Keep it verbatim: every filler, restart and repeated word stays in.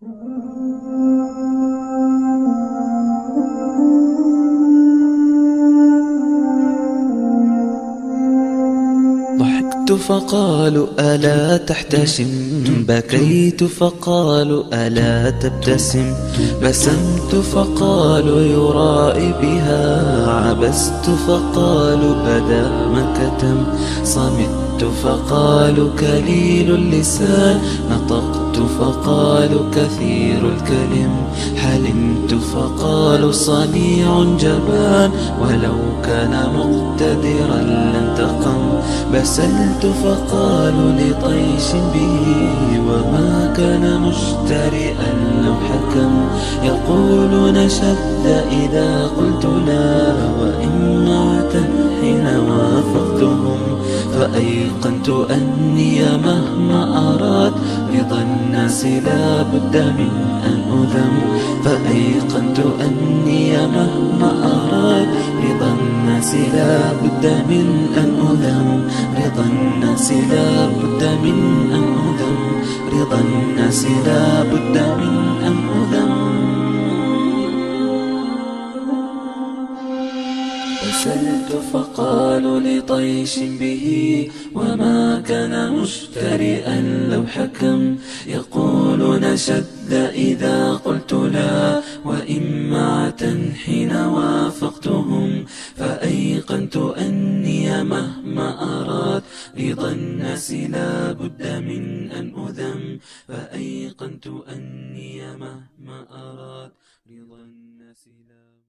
ضحكت فقالوا ألا تحتشم، بكيت فقالوا ألا تبتسم، بسمت فقالوا يرائي بها، عبست فقالوا بدا ما كتم، صمت فقالوا كليل اللسان، نطقت فقالوا كثير الكلم، حلمت فقالوا صنيع جبان، ولو كان مقتدرا لانتقم، بسلت فقالوا لطيش به، وما كان مجترئا لو حكم، يقولون شد إذا قلت لا، وإمعة حين وافقتهم، فأيقنت أني مهما أراد رضا الناس لا بد من أن أذم، فأيقنت أني مهما أراد رضا الناس لا بد من أن أذم، رضا الناس لا بد من أن أذم، رضا الناس لا بد من أن أذم. بسلت فقالوا لطيش به، وما كان مجترئا لو حكم، يقولون شد إذا قلت لا، وإمعة حين وافقتهم، فأيقنت أني مهما أراد رضا الناس لا بد من أن أذم، فأيقنت أني مهما أراد رضا الناس لا